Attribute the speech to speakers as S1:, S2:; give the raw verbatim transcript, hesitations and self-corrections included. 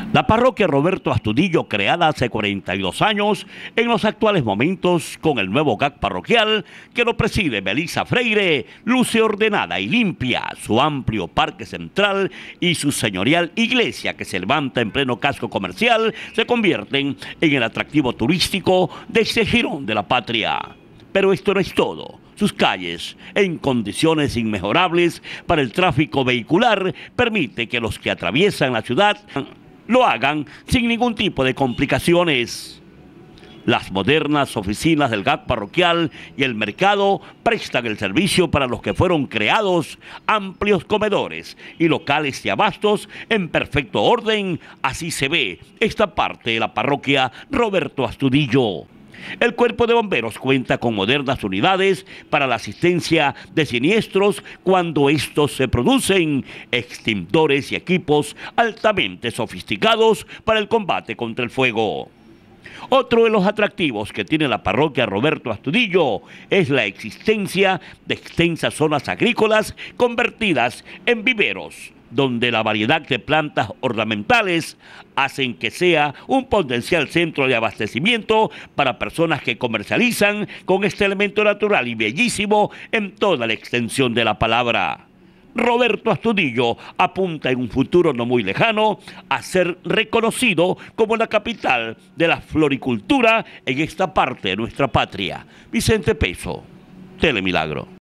S1: La parroquia Roberto Astudillo, creada hace cuarenta y dos años, en los actuales momentos, con el nuevo G A C parroquial que lo preside Melissa Freire, luce ordenada y limpia. Su amplio parque central y su señorial iglesia, que se levanta en pleno casco comercial, se convierten en el atractivo turístico de este jirón de la patria. Pero esto no es todo. Sus calles, en condiciones inmejorables para el tráfico vehicular, permite que los que atraviesan la ciudad lo hagan sin ningún tipo de complicaciones. Las modernas oficinas del G A C parroquial y el mercado prestan el servicio para los que fueron creados, amplios comedores y locales de abastos en perfecto orden. Así se ve esta parte de la parroquia Roberto Astudillo. El Cuerpo de Bomberos cuenta con modernas unidades para la asistencia de siniestros cuando estos se producen, extintores y equipos altamente sofisticados para el combate contra el fuego. Otro de los atractivos que tiene la parroquia Roberto Astudillo es la existencia de extensas zonas agrícolas convertidas en viveros, donde la variedad de plantas ornamentales hacen que sea un potencial centro de abastecimiento para personas que comercializan con este elemento natural y bellísimo en toda la extensión de la palabra. Roberto Astudillo apunta en un futuro no muy lejano a ser reconocido como la capital de la floricultura en esta parte de nuestra patria. Vicente Peso, Telemilagro.